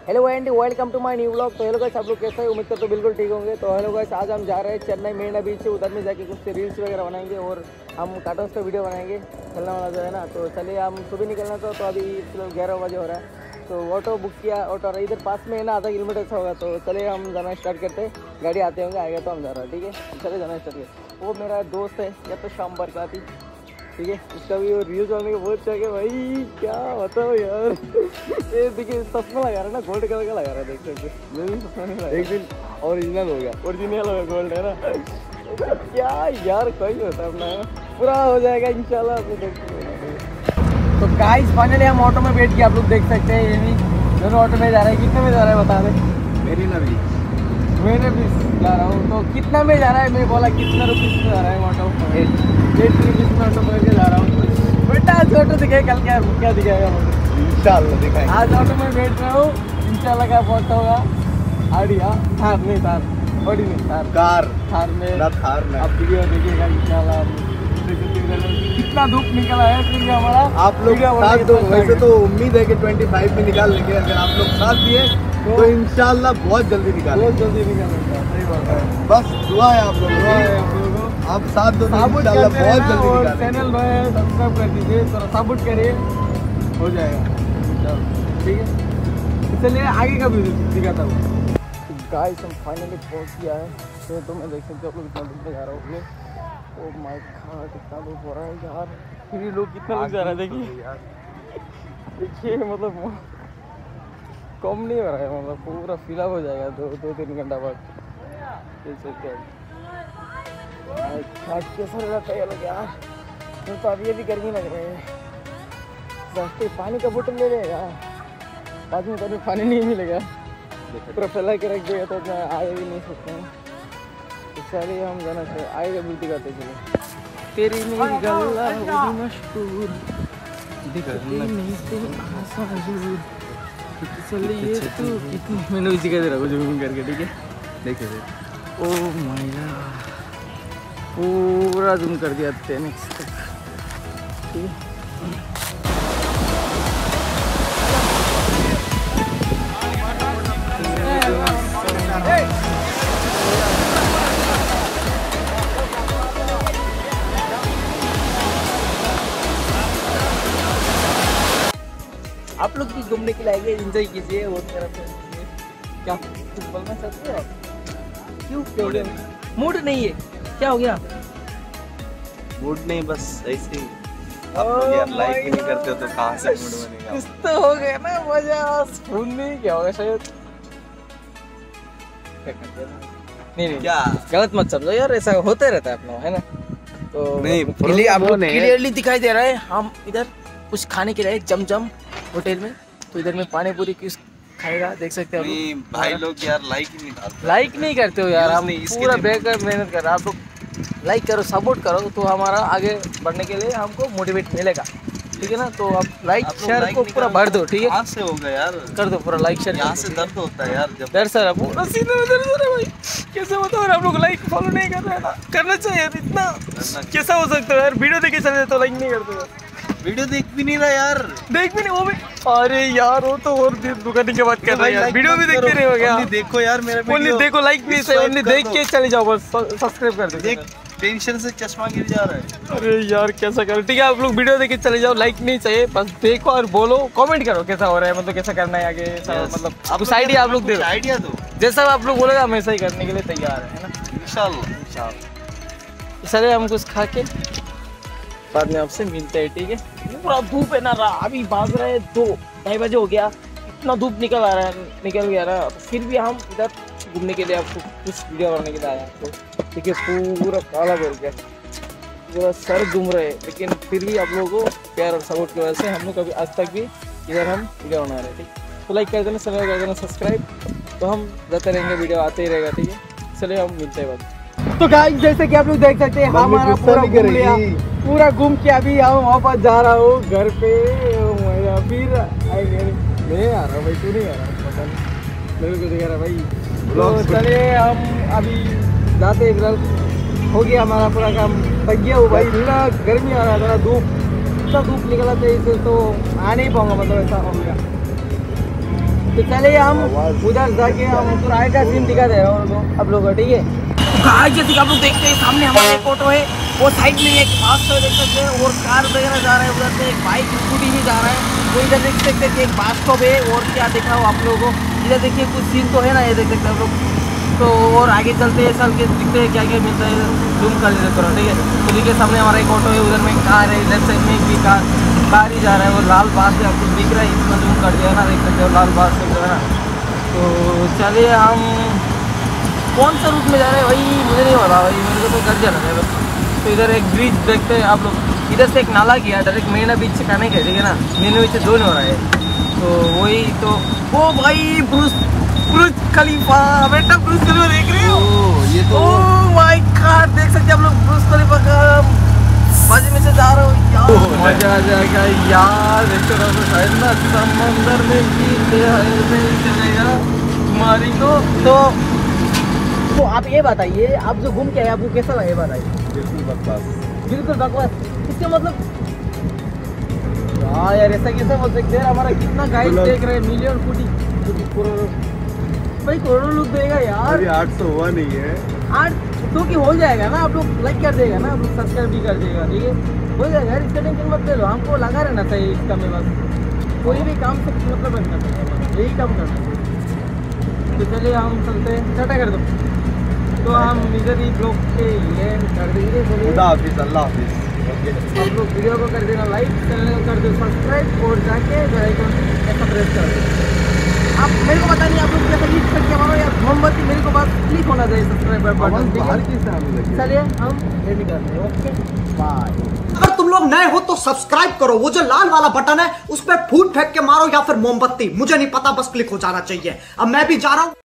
Hello and welcome to my new vlog. तो hello guys, आप लोग कैसे हैं? उम्मीद करते हो बिल्कुल ठीक होंगे। तो हेलो गाइस, आज हम जा रहे हैं चेन्नई मेरिना बीच से। उधर में जाके कुछ रील्स वगैरह बनाएंगे और हम कार्टून्स पे वीडियो बनाएंगे चलने वाला जो है ना। तो चलिए, हम सुबह निकलना था तो अभी 11 बजे हो रहा है। तो ऑटो बुक किया, ऑटो इधर पास में है ना, आधा किलोमीटर से होगा। तो चलिए हम जाना स्टार्ट करते हैं। गाड़ी आते होंगे, आएगा तो हम जा रहे हैं। ठीक है, चलिए जाना स्टार्ट करते। वो मेरा दोस्त है या तो शाम बरसाती, ठीक है, उसका भी रील्स बनाने का बहुत शौक है भाई। क्या बताओ यार, ये देखिए चश्मा लगा रहा है ना, गोल्ड कलर का लगा रहा है, देख सकते हैं। मैं भी चश्मा नहीं लगाया, एक दिन ओरिजिनल हो गया, ओरिजिनल हो गया, गोल्ड है ना। क्या यार, कोई होता है अपना, है ना, पूरा हो जाएगा इंशाल्लाह। अपने देखते। तो गाइस फाइनली हम ऑटो में बैठ के, आप लोग देख सकते हैं, ये भी दोनों ऑटो में जा रहे हैं। कितने में जा रहा है बता दें? मेरिना बीच मैंने भी जा रहा हूँ। तो कितना में जा रहा है? मैं बोला कितना रुपीस में जा रहा है ऑटो? 8 रुपीस में ऑटो पकड़ के जा रहा हूँ। बेटा आज ऑटो दिखाएगा, कल क्या दिखाएगा? इंशाल्लाह दिखाएंगे। आज ऑटो में बैठ रहा हूँ, इंशाल्लाह का फोटो होगा। आइडिया थार नहीं, थार बड़ी नहीं, थार थार में ना थार में आप वीडियो देखिएगा इंशाल्लाह। कितना धूप निकला है फिर भी हमारा। आप लोग साथ दो, वैसे तो उम्मीद है कि 25 में निकाल लेंगे। अगर आप लोग साथ दिए तो इंशाल्लाह बहुत जल्दी निकालेंगे, बहुत जल्दी निकालेंगे। सही बात है, बस दुआ है आप लोगों को। आप साथ दो तो इंशाल्लाह बहुत जल्दी निकालेंगे। चैनल में सब्सक्राइब कर दीजिए, थोड़ा सपोर्ट करिए, हो जाएगा ठीक है। इसलिए आगे का भी दिखाता हूँ। गाइस हम फाइनली पहुँच गया है। तो मैं देख सकते हो, आप लोग इतना दूर में जा रहा हूँ। ओ माय गॉड, कितना लोग हो रहा है यार। फिर ये लोग कितना लोग जा रहा है, देखिए मतलब कम नहीं हो रहा है, मतलब पूरा फिलअप हो जाएगा 2-3 घंटा बाद। कैसा रहता है ये लोग यार। तो अभी ये भी गर्मी लग रही है। रास्ते पानी का बोतल ले लेगा, बाद में कभी पानी नहीं मिलेगा, पूरा फैला के रख देगा तो मैं आए भी नहीं सकते हैं। चलिए हम जाना चाहिए, आएगा ब्यूटी करते चलिए। तेरी मेरी गल्ला होगी मशहूर, दिखती नहीं तू आसा हजूर। चलिए तू कितनी, मैंने उसी का दे रहा हूँ जूम करके, ठीक है। देखिए ओ माय गॉड, पूरा जूम कर दिया 10x तक, ठीक है। आप लोग भी घूमने के लिए आएंगे, एंजॉय कीजिए। और मेरा क्या कुछ बोलना चाहते हो आप? क्यों मूड नहीं है? क्या हो गया? मूड नहीं, बस ऐसे ही। आप लोग यार लाइक ही नहीं करते हो तो कहाँ से मूड बनेगा? कुछ तो हो गया ना मजा, सुन नहीं क्या होगा शायद। नहीं क्या गलत मत समझो यार, ऐसा होता रहता है अपना, है ना। तो नहीं, आप लोग क्लियरली दिखाई दे रहा है। हम इधर कुछ खाने के लिए जम होटल में, तो इधर में पानी पूरी किस खाएगा, देख सकते हो नहीं भाई लोग यार लाइक ही नहीं डालते, लाइक नहीं करते हो यार। हम पूरा बेकार मेहनत कर रहे हैं, आप लोग लाइक करो, सपोर्ट करो, तो हमारा आगे बढ़ने के लिए हमको मोटिवेट मिलेगा, ठीक है ना। तो आप लाइक शेयर को पूरा भर दो, ठीक है। कहाँ से होगा यार, कर दो पूरा लाइक शेयर। यहाँ से दर्द होता है यार, जब दर्द सर पूरा सीने में दर्द हो रहा है भाई। कैसे बताओ, आप लोग लाइक फॉलो नहीं कर रहे हैं ना, करना चाहिए यार। इतना कैसा हो सकता है यार, वीडियो देखे चले तो लाइक नहीं करते। वीडियो देख भी नहीं रहा यार, देख भी नहीं वो भी। अरे यार वो तो और दुकान की बात कर रहा है यार, वीडियो भी देखते नहीं हो गया। देखो यार मेरा वीडियो, देखो लाइक भी से ओनली देख के चले जाओ, बस सब्सक्राइब कर दो। देख टेंशन से चश्मा गिर जा रहा है। अरे यार कैसा करो, ठीक है। आप लोग वीडियो देख के चले जाओ, लाइक नहीं चाहिए, बस देखो और बोलो, कमेंट करो कैसा हो रहा है, मतलब कैसा करना है आगे, मतलब कुछ आइडिया आप लोग दे, आइडिया दो, जैसा आप लोग बोलेगा हम ऐसा ही करने के लिए तैयार है ना, इंशाल्लाह। चले हम कुछ खा के बाद में आपसे मिलते हैं, ठीक है। पूरा धूप है ना, अभी बाज रहे 2-2:30 बजे हो गया, इतना धूप निकल गया ना। फिर भी हम इधर घूमने के लिए आपको कुछ वीडियो बनाने के लिए आए हैं। तो ठीक है, पूरा काला बोल गया, पूरा सर घूम रहे, लेकिन फिर भी आप लोगों को प्यार और सपोर्ट की वजह से हम लोग कभी आज तक भी इधर हम वीडियो बना रहे हैं, ठीक। तो लाइक कर देना, चैनल कर देना सब्सक्राइब, तो हम जाते रहेंगे, वीडियो आते ही रहेगा, ठीक है। चलिए हम मिलते हैं बाद। तो गाइस जैसे कि आप लोग देख सकते हैं, हमारा पूरा घूम के अभी हम वापस जा रहा हूँ घर पे। फिर नहीं आ रहा भाई, तू नहीं आ रहा, पता नहीं मेरे को दिखा रहा भाई। तो चले हम अभी जाते हैं, हो गया हमारा पूरा काम, थक गया हो भाई। इतना गर्मी आ रहा था, इतना धूप निकला था, इसे तो आ नहीं पाऊंगा, मतलब ऐसा हो गया। तो चलिए हम उधर जाके हम राय का सीन दिखा दे रहा हूँ आप लोगों को, ठीक है। जैसे आप लोग देखते हैं सामने हमारा एक ऑटो है, वो साइड में एक बास देख सकते हैं, और कार वगैरह जा रहा है उधर से, एक बाइक स्कूटी भी जा रहा है, वो इधर देख सकते हैं कि एक बास स्टॉप है। और क्या दिख रहा हो आप लोगों को, इधर देखिए कुछ सीन तो है ना, ये देख सकते हैं आप लोग। तो और आगे चलते हैं, चल के दिखते हैं क्या क्या मिलता है, जूम कर देते करो, ठीक है। तो देखिए सामने हमारा एक ऑटो है, उधर में कार है, लेफ्ट साइड में भी कार ही जा रहा है, वो लाल बास है, आपको दिख रहा है, इतना जूम कर दिया ना, देख सकते हो लाल बास है ना। तो चलिए हम कौन सा रूट में जा रहे हैं भाई मुझे नहीं पता भाई, मेरे को तो घर जाना है बस। तो इधर एक ब्रिज देखते हैं आप लोग, इधर से एक नाला गया डायरेक्ट मरीना बीच से खाने के, ठीक है ना, मरीना बीच से दो नहीं हो रहा है। तो वही तो वो भाई ब्रुज खलीफा, बेटा ब्रुज खलीफा देख रहे हो, ये तो माय गॉड, देख सकते हैं आप लोग ब्रुज खलीफा का बाजू में से जा रहे हो यार, मजा आ जाएगा यार। देखते रहो शायद ना समंदर में चलेगा तुम्हारी तो आप ये बताइए, आप जो घूम के आए आपको कैसा लगा, ये बताइए। बिल्कुल बकवास, बिल्कुल बकवास, इसका मतलब यार ऐसा कैसे बोल सकते हैं, हमारा कितना गाइड देख रहे हैं, मिलियन करोड़ों भाई, करोड़ों लोग देगा यार। अभी 800 हुआ नहीं है, 800 की हो जाएगा ना, आप लोग लाइक कर देगा ना, आप लोग सब्सक्राइब भी कर देगा, ठीक है, हो जाएगा यार, इसका टेंशन मत ले लो, हमको लगा रहना चाहिए इसका में, बस कोई भी काम से मतलब रखना चाहिए, यही काम करना चाहिए। तो चलिए हम चलते हैं, टाटा कर दो। तो हम इधर ही ब्लॉग के एंड कर देंगे। खुदा हाफिज, अल्लाह हाफिज। आप लोग वीडियो को कर देना लाइक, चैनल को कर दो सब्सक्राइब, और जाके बेल आइकन ऐसा प्रेस कर दो। आप मेरे को पता नहीं आप लोग कैसे क्लिक करके मारो यार, मोमबत्ती मेरे को बस क्लिक होना चाहिए सब्सक्राइब बटन, ठीक है। चलिए हम रेडी करते हैं, ओके बाय। अगर तुम लोग नए हो तो सब्सक्राइब करो, वो जो लाल वाला बटन है उस पर फूट फेंक के मारो या फिर मोमबत्ती, मुझे नहीं पता, बस क्लिक हो जाना चाहिए। अब मैं भी जा रहा हूं।